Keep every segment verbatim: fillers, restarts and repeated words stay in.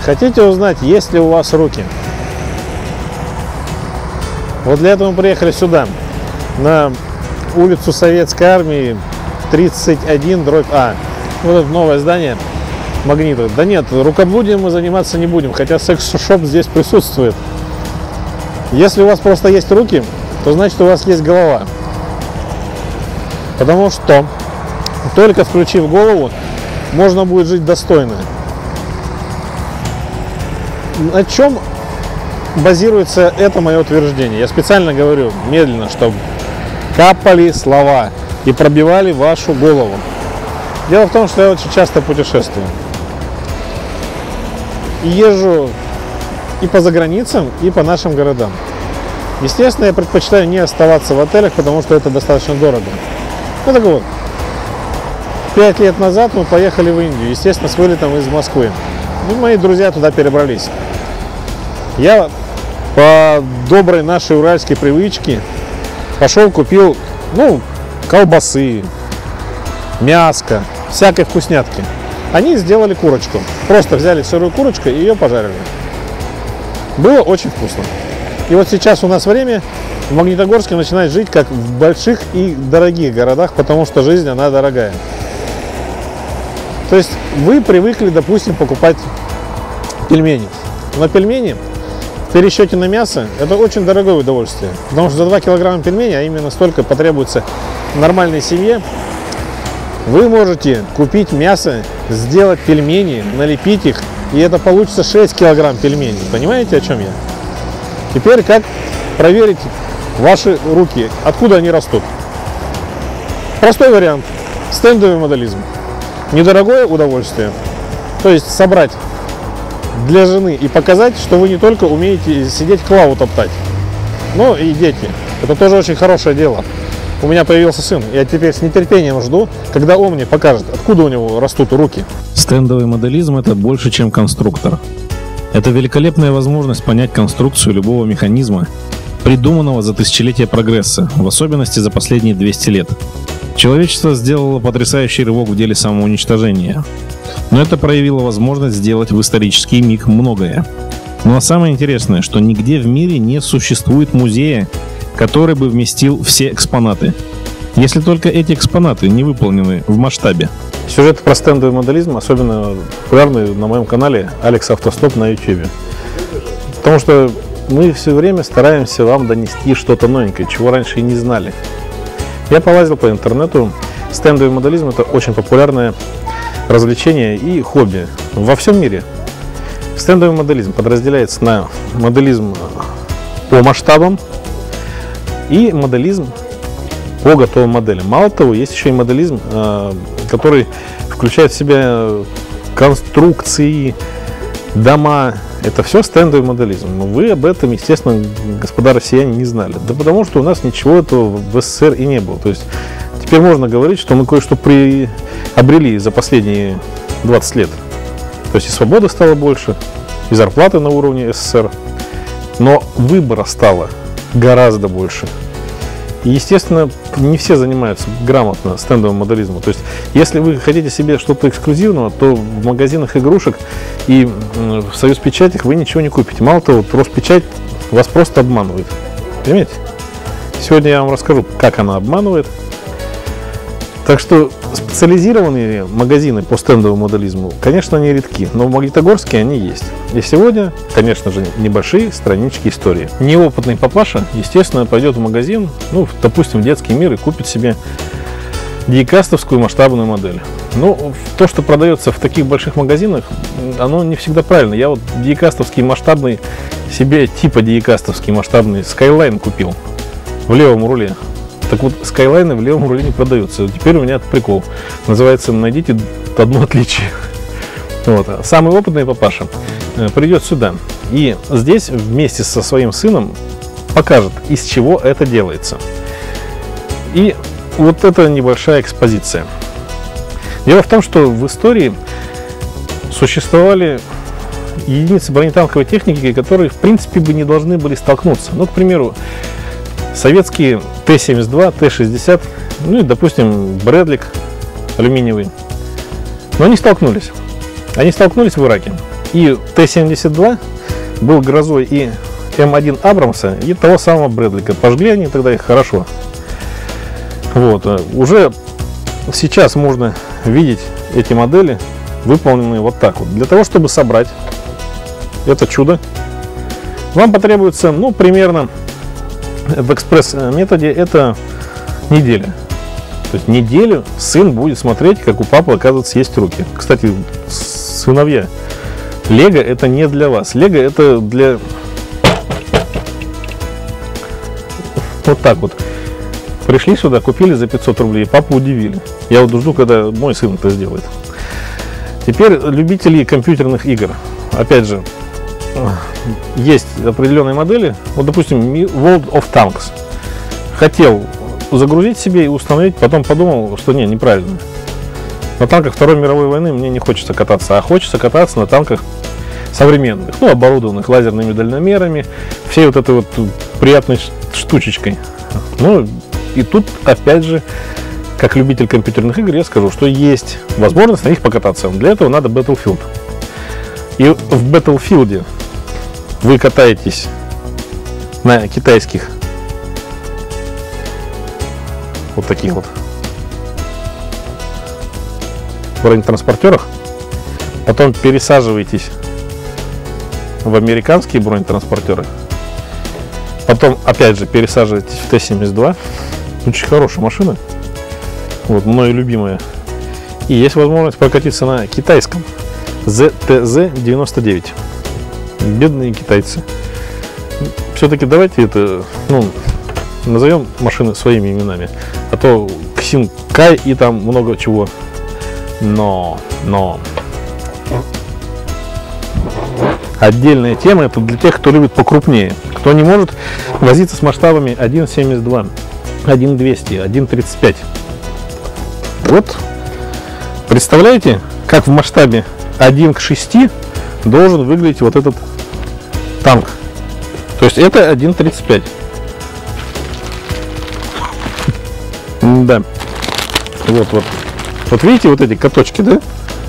Хотите узнать, есть ли у вас руки? Вот для этого мы приехали сюда, на улицу Советской Армии, тридцать один дробь А. Вот это новое здание Магнита. Да нет, рукоблудием мы заниматься не будем, хотя секс-шоп здесь присутствует. Если у вас просто есть руки, то значит у вас есть голова. Потому что только включив голову, можно будет жить достойно. На чем базируется это мое утверждение? Я специально говорю медленно, чтобы капали слова и пробивали вашу голову. Дело в том, что я очень часто путешествую. И езжу и по заграницам, и по нашим городам. Естественно, я предпочитаю не оставаться в отелях, потому что это достаточно дорого. Ну так вот, пять лет назад мы поехали в Индию, естественно, с вылетом из Москвы. И мои друзья туда перебрались. Я по доброй нашей уральской привычке пошел, купил, ну, колбасы, мяско, всякой вкуснятки. Они сделали курочку. Просто взяли сырую курочку и ее пожарили. Было очень вкусно. И вот сейчас у нас время в Магнитогорске начинает жить как в больших и дорогих городах, потому что жизнь, она дорогая. То есть вы привыкли, допустим, покупать пельмени. Но пельмени в пересчете на мясо это очень дорогое удовольствие. Потому что за два килограмма пельменей, а именно столько потребуется нормальной семье, вы можете купить мясо, сделать пельмени, налепить их, и это получится шесть килограмм пельменей. Понимаете, о чем я? Теперь как проверить ваши руки, откуда они растут? Простой вариант. Стендовый моделизм. Недорогое удовольствие. То есть собрать для жены и показать, что вы не только умеете сидеть клаву топтать, но и дети. Это тоже очень хорошее дело. У меня появился сын, я теперь с нетерпением жду, когда он мне покажет, откуда у него растут руки. Стендовый моделизм – это больше, чем конструктор. Это великолепная возможность понять конструкцию любого механизма, придуманного за тысячелетия прогресса, в особенности за последние двести лет. Человечество сделало потрясающий рывок в деле самоуничтожения, но это проявило возможность сделать в исторический миг многое. Ну а самое интересное, что нигде в мире не существует музея, который бы вместил все экспонаты, если только эти экспонаты не выполнены в масштабе. Сюжеты про стендовый моделизм особенно популярны на моем канале Алекс Автостоп на ютубе. Потому что мы все время стараемся вам донести что-то новенькое, чего раньше и не знали. Я полазил по интернету. Стендовый моделизм – это очень популярное развлечение и хобби во всем мире. Стендовый моделизм подразделяется на моделизм по масштабам и моделизм по готовым моделям. Мало того, есть еще и моделизм, который включает в себя конструкции, дома. Это все стендовый моделизм. Но вы об этом, естественно, господа россияне, не знали. Да потому что у нас ничего этого в СССР и не было. То есть теперь можно говорить, что мы кое-что приобрели за последние двадцать лет. То есть и свободы стало больше, и зарплаты на уровне СССР. Но выбора стало гораздо больше. И, естественно, не все занимаются грамотно стендовым моделизмом. То есть, если вы хотите себе что-то эксклюзивного, то в магазинах игрушек и в Союзпечатях вы ничего не купите. Мало того, Роспечать вас просто обманывает. Понимаете? Сегодня я вам расскажу, как она обманывает. Так что специализированные магазины по стендовому моделизму, конечно, они редки, но в Магнитогорске они есть. И сегодня, конечно же, небольшие странички истории. Неопытный папаша, естественно, пойдет в магазин, ну, допустим, в детский мир и купит себе диекастовскую масштабную модель. Ну, то, что продается в таких больших магазинах, оно не всегда правильно. Я вот диекастовский масштабный, себе типа диекастовский масштабный Skyline купил в левом руле. Так вот, Skyline в левом руле не продаются. Теперь у меня прикол. Называется «Найдите одно отличие». Вот. Самый опытный папаша придет сюда и здесь вместе со своим сыном покажет, из чего это делается. И вот это небольшая экспозиция. Дело в том, что в истории существовали единицы бронетанковой техники, которые в принципе бы не должны были столкнуться. Ну, к примеру, советские Т семьдесят два, Т шестьдесят, ну и, допустим, Брэдлик алюминиевый. Но они столкнулись. Они столкнулись в Ираке. И Т семьдесят два был грозой и М один Абрамса, и того самого Брэдлика. Пожгли они тогда их хорошо. Вот. Уже сейчас можно видеть эти модели, выполненные вот так вот. Для того, чтобы собрать это чудо, вам потребуется, ну, примерно в экспресс-методе это неделя. То есть неделю сын будет смотреть, как у папы, оказывается, есть руки. Кстати, сыновья, Лего это не для вас. Лего это для... Вот так вот. Пришли сюда, купили за пятьсот рублей, папу удивили. Я вот жду, когда мой сын это сделает. Теперь любители компьютерных игр. Опять же, есть определенные модели. Вот, допустим, World of Tanks. Хотел загрузить себе и установить, потом подумал, что не, неправильно. На танках Второй мировой войны мне не хочется кататься, а хочется кататься на танках современных, ну, оборудованных лазерными дальномерами, всей вот этой вот приятной штучечкой. Ну, и тут, опять же, как любитель компьютерных игр, я скажу, что есть возможность на них покататься. Для этого надо Battlefield. И в Battlefield вы катаетесь на китайских вот таких вот бронетранспортерах, потом пересаживаетесь в американские бронетранспортеры, потом опять же пересаживаетесь в Т семьдесят два, очень хорошая машина, вот мною любимая, и есть возможность прокатиться на китайском З Т З девяносто девять. Бедные китайцы. Все-таки давайте это, ну, назовем машины своими именами, а то Ксин Кай и там много чего. Но, но отдельная тема это для тех, кто любит покрупнее, кто не может возиться с масштабами один семьдесят два, один двести, один тридцать пять. Вот представляете, как в масштабе один к шести должен выглядеть вот этот танк. То есть это один тридцать пять. Да. Вот, вот. Вот видите вот эти каточки, да?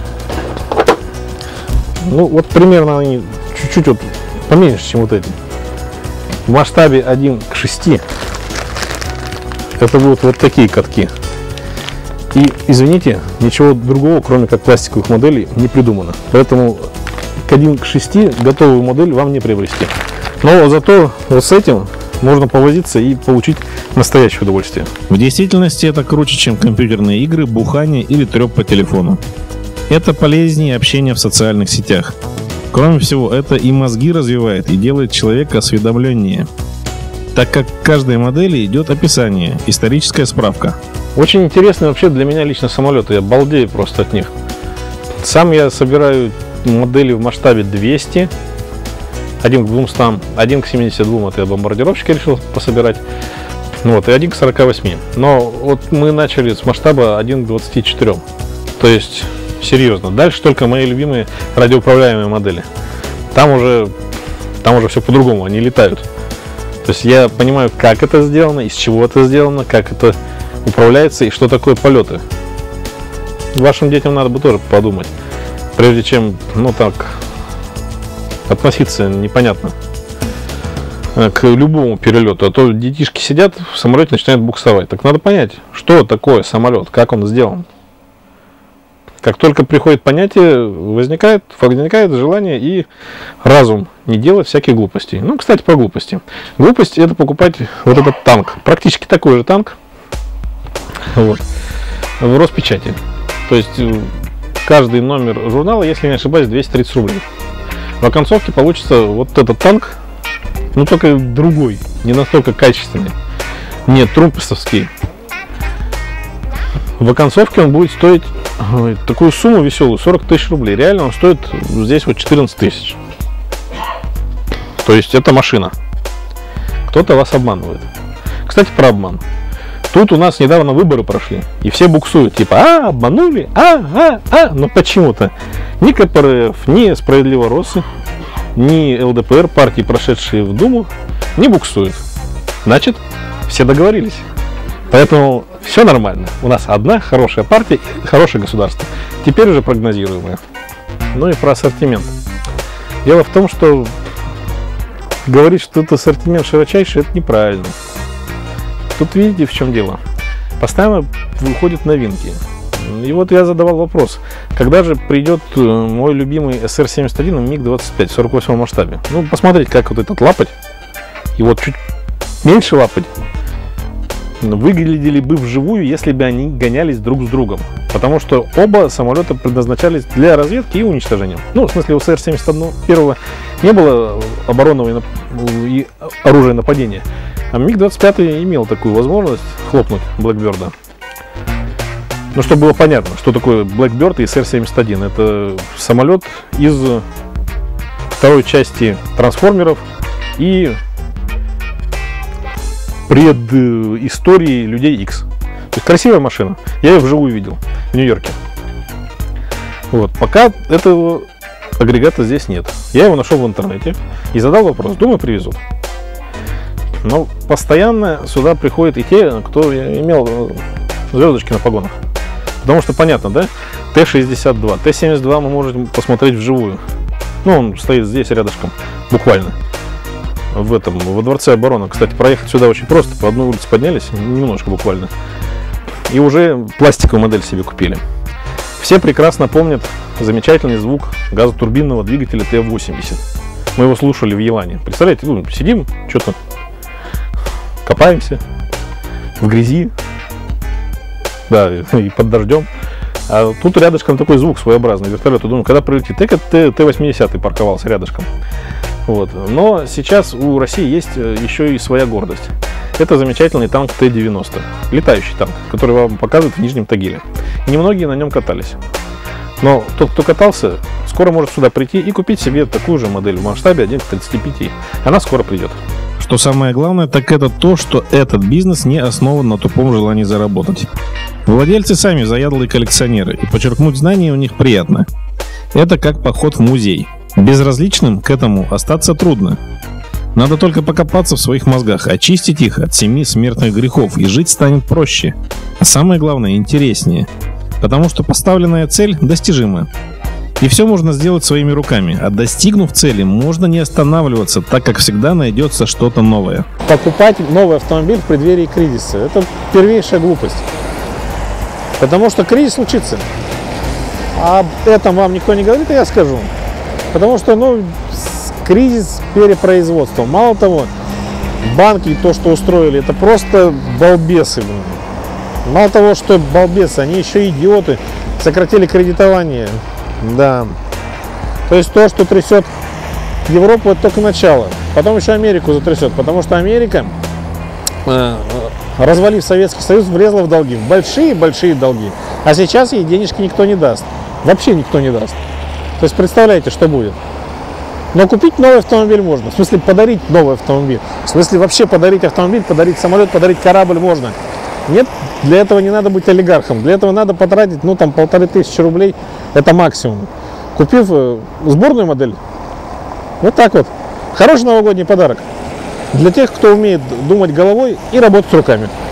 Ну, вот примерно они чуть-чуть вот поменьше, чем вот эти. В масштабе один к шести это будут вот такие катки. И, извините, ничего другого, кроме как пластиковых моделей, не придумано. Поэтому к один к шести готовую модель вам не приобрести. Но зато вот с этим можно повозиться и получить настоящее удовольствие. В действительности это круче, чем компьютерные игры, бухание или трёп по телефону. Это полезнее общения в социальных сетях. Кроме всего, это и мозги развивает, и делает человека осведомленнее, так как к каждой модели идет описание, историческая справка. Очень интересный вообще для меня лично самолеты, я балдею просто от них. Сам я собираю модели в масштабе двести, один к двумстам, один к семидесяти двум, это я бомбардировщик решил пособирать, вот, и один к сорока восьми. Но вот мы начали с масштаба один к двадцати четырем, то есть серьезно. Дальше только мои любимые радиоуправляемые модели. Там уже, там уже все по-другому, они летают. То есть я понимаю, как это сделано, из чего это сделано, как это управляется и что такое полеты. Вашим детям надо бы тоже подумать, прежде чем, ну так, относиться непонятно к любому перелету. А то детишки сидят в самолете, начинают буксовать. Так надо понять, что такое самолет, как он сделан. Как только приходит понятие, возникает, возникает желание и разум не делать всяких глупостей. Ну, кстати, про глупости. Глупость — это покупать вот этот танк. Практически такой же танк. Вот. В Роспечати. То есть каждый номер журнала, если не ошибаюсь, двести тридцать рублей. В оконцовке получится вот этот танк, но только другой, не настолько качественный. Нет, трумписовский. В оконцовке он будет стоить ой, такую сумму веселую, сорок тысяч рублей. Реально он стоит здесь вот четырнадцать тысяч. То есть это машина. Кто-то вас обманывает. Кстати, про обман. Тут у нас недавно выборы прошли, и все буксуют, типа, а, обманули, а, а, а, но почему-то ни Ка Пэ Эр Эф, ни Справедливоросы, ни Эл Дэ Пэ Эр, партии, прошедшие в Думу, не буксуют. Значит, все договорились. Поэтому все нормально. У нас одна хорошая партия, хорошее государство. Теперь уже прогнозируемое. Ну и про ассортимент. Дело в том, что говорить, что это ассортимент широчайший, это неправильно. Тут видите, в чем дело. Постоянно выходят новинки. И вот я задавал вопрос, когда же придет мой любимый эс эр семьдесят один миг двадцать пять в сорок восьмом масштабе. Ну, посмотреть, как вот этот лапоть, и вот чуть меньше лапоть, выглядели бы вживую, если бы они гонялись друг с другом. Потому что оба самолета предназначались для разведки и уничтожения. Ну, в смысле, у эс эр семьдесят один не было оборонного и оружия нападения. А миг двадцать пять имел такую возможность хлопнуть Blackbird. Ну, чтобы было понятно, что такое Blackbird и эс эр семьдесят один. Это самолет из второй части трансформеров и предыстории Людей Икс. То есть красивая машина. Я ее вживую видел в Нью-Йорке. Вот. Пока этого агрегата здесь нет. Я его нашел в интернете и задал вопрос. Думаю, привезут. Но постоянно сюда приходят и те, кто имел звездочки на погонах. Потому что понятно, да? Т шестьдесят два. Т семьдесят два мы можем посмотреть вживую. Ну, он стоит здесь рядышком, буквально. В этом, во Дворце обороны. Кстати, проехать сюда очень просто. По одной улице поднялись, немножко буквально. И уже пластиковую модель себе купили. Все прекрасно помнят замечательный звук газотурбинного двигателя Т восемьдесят. Мы его слушали в Елане. Представляете, ну, сидим, что-то копаемся в грязи, да, и под дождем. А тут рядышком такой звук своеобразный вертолет. Думаю, когда прилетит, Т восемьдесят парковался рядышком. Вот. Но сейчас у России есть еще и своя гордость. Это замечательный танк Т девяносто, летающий танк, который вам показывают в Нижнем Тагиле. Немногие на нем катались. Но тот, кто катался, скоро может сюда прийти и купить себе такую же модель в масштабе один к тридцати пяти. Она скоро придет. Что самое главное, так это то, что этот бизнес не основан на тупом желании заработать. Владельцы сами заядлые коллекционеры, и подчеркнуть знания у них приятно. Это как поход в музей. Безразличным к этому остаться трудно. Надо только покопаться в своих мозгах, очистить их от семи смертных грехов, и жить станет проще. А самое главное, интереснее. Потому что поставленная цель достижима. И все можно сделать своими руками, а достигнув цели, можно не останавливаться, так как всегда найдется что-то новое. Покупать новый автомобиль в преддверии кризиса – это первейшая глупость. Потому что кризис случится. Об этом вам никто не говорит, а я скажу. Потому что, ну, кризис перепроизводства. Мало того, банки, то, что устроили, это просто балбесы. Мало того, что балбесы, они еще идиоты. Сократили кредитование. Да. То есть то, что трясет Европу, это только начало. Потом еще Америку затрясет. Потому что Америка, развалив Советский Союз, влезла в долги. В большие-большие долги. А сейчас ей денежки никто не даст. Вообще никто не даст. То есть представляете, что будет. Но купить новый автомобиль можно. В смысле подарить новый автомобиль. В смысле вообще подарить автомобиль, подарить самолет, подарить корабль можно. Нет, для этого не надо быть олигархом. Для этого надо потратить, ну, там, полторы тысячи рублей. Это максимум. Купив э, сборную модель. Вот так вот. Хороший новогодний подарок. Для тех, кто умеет думать головой и работать руками.